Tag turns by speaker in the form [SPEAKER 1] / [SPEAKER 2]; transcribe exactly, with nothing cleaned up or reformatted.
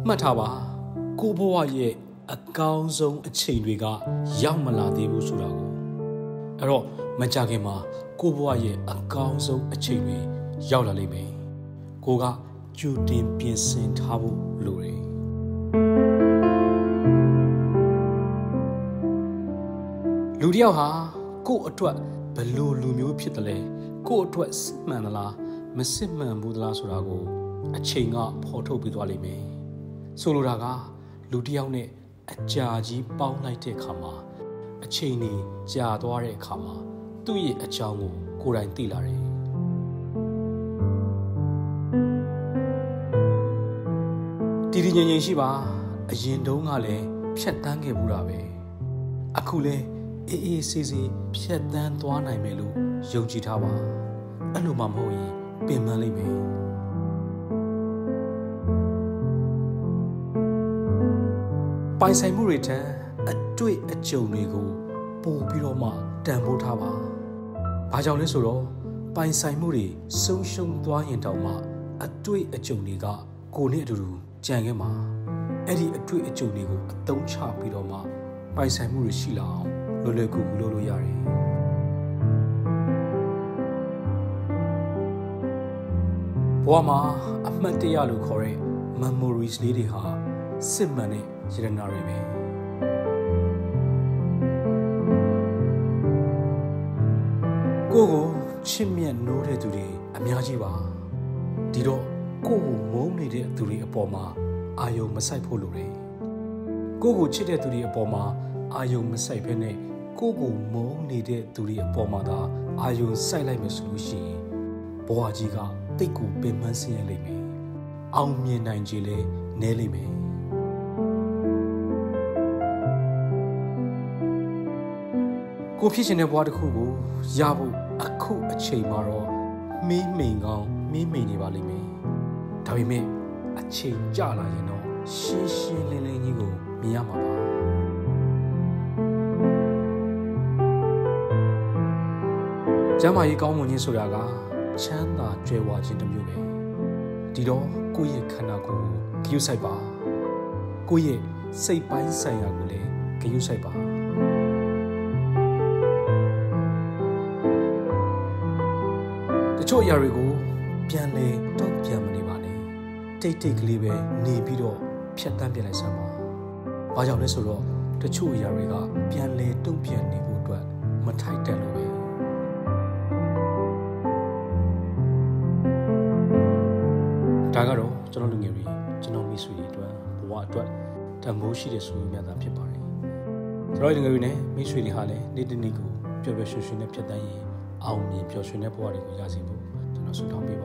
[SPEAKER 1] မှတ်ထားပါကိုဘဝရဲ့အကောင်းဆုံးအချိန်တွေကရောက်မလာသေးဘူးဆိုတာကိုအဲ့တော့မကြခင်မှာကိုဘဝရဲ့အကောင်းဆုံးအချိန်တွေရောက်လာလိမ့်မယ်ကိုကကြိုတင်ပြင်ဆင်ထားဖို့လိုတယ်လူတယောက်ဟာကိုယ့်အတွက်ဘယ်လိုလူမျိုးဖြစ်တယ်လဲကိုယ့်အတွက်စစ်မှန်သလားမစစ်မှန်ဘူးသလားဆိုတာကိုအချိန်ကဖော်ထုတ်ပြီးသွားလိမ့်မယ်ဆိုလိုတာကလူတယောက်နဲ့အကြာကြီးပေါင်းလိုက်တဲ့အခါမှာအချိန်ကြီးကြာသွားတဲ့အခါမှာသူ့ရဲ့အကြောင်းကိုကိုယ်တိုင်သိလာတယ်တည်တည်ငြိမ်ငြိမ်ရှိပါအရင်တုန်းကလည်းဖြတ်တန်းခဲ့ဘူးတာပဲအခုလည်းအေးအေးဆေးဆေးဖြတ်တန်းသွားနိုင်မယ်လို့ယုံကြည်ထားပါအဲ့လိုမှမဟုတ်ရင်ပင်ပန်းလိမ့်မယ်ပိုင်ဆိုင်မှုတွေထက်အတွေ့အကြုံတွေကိုပို့ပြီးတော့မှတန်ဖိုးထားပါဘာကြောင့်လဲဆိုတော့ပိုင်ဆိုင်မှုတွေဆုံးရှုံးသွားရင်တောင်မှအတွေ့အကြုံတွေကကိုယ်နဲ့အတူတူကြံခဲ့မှာအဲ့ဒီအတွေ့အကြုံတွေကိုအသုံးချပြီးတော့မှပိုင်ဆိုင်မှုတွေရှိလာအောင်လွယ်လွယ်ကူကူလုပ်လို့ရတယ်ဘဝမှာအမှတ်တရလို့ခေါ်တဲ့ memories လေးတွေဟာစစ်မှန်တဲ့ရတနာတွေပဲကိုကိုချစ်မြတ်နိုးတဲ့သူတွေအများကြီးပါဒီတော့ကိုကိုမုန်းနေတဲ့သူတွေအပေါ်မှာအာယုံမဆိုင်ဖို့လိုတယ်ကိုကိုချစ်တဲ့သူတွေအပေါ်မှာအာယုံမဆိုင်ဘဲနဲ့ကိုကိုမုန်းနေတဲ့သူတွေအပေါ်မှာသာအာယုံစိုက်လိုက်မယ်ဆိုလို့ရှိရင်ဘဝကြီးကတိတ်ကိုပင်ပန်းဆင်းရဲလိမ့်မယ်အောင်မြင်နိုင်ခြင်းလည်းနည်းလိမ့်မယ်ကိုဖြစ်ရှင်တဲ့ဘဝတစ်ခုကိုရဖို့အခုအချိန်မှာတော့မင်းမိန်ကောင်းမင်းမိန်နေပါလိမ့်မယ်ဒါပေမဲ့အချိန်ကြာလာရင်တော့ရှင်းရှင်းလင်းလင်းကြီးကိုမြင်ရမှာပါကျမ်းမာရေးကောင်းမွန်ခြင်းဆိုတာကချမ်းသာကြွယ်ဝခြင်းတစ်မျိုးပဲဒီတော့ကိုယ့်ရဲ့ခန္ဓာကိုယ်ကိုဂရုစိုက်ပါကိုယ့်ရဲ့စိတ်ပိုင်းဆိုင်ရာကိုလည်းဂရုစိုက်ပါတချို့အရာတွေကိုပြန်လေတော့ပြန်မနေပါနဲ့တိတ်တိတ်ကလေးပဲနေပြီးတော့ဖြတ်တန်းပြလိုက်စမ်းပါဘာကြောင့်လဲဆိုတော့တချို့အရာတွေကပြန်လေတုံ့ပြန်နေဖို့အတွက်မထိုက်တန်လို့ပဲဒါကတော့ကျွန်တော်လူငယ်တွေကျွန်တော်မိတ်ဆွေတွေအတွက်ဘဝအတွက်တန်ဖိုးရှိတဲ့ဆိုရင်များတာဖြစ်ပါတယ်ကျွန်တော်လူငယ်တွေနဲ့မိတ်ဆွေတွေဟာလည်းနေ့တစ်နေ့ကိုပျော်ပျော်ရွှင်ရွှင်နဲ့ဖြတ်တန်းရင်အောင်မြင်ပျော်ရွှင်တဲ့ဘဝတွေကိုရစေဖို့ကျွန်တော်ဆုတောင်းပေး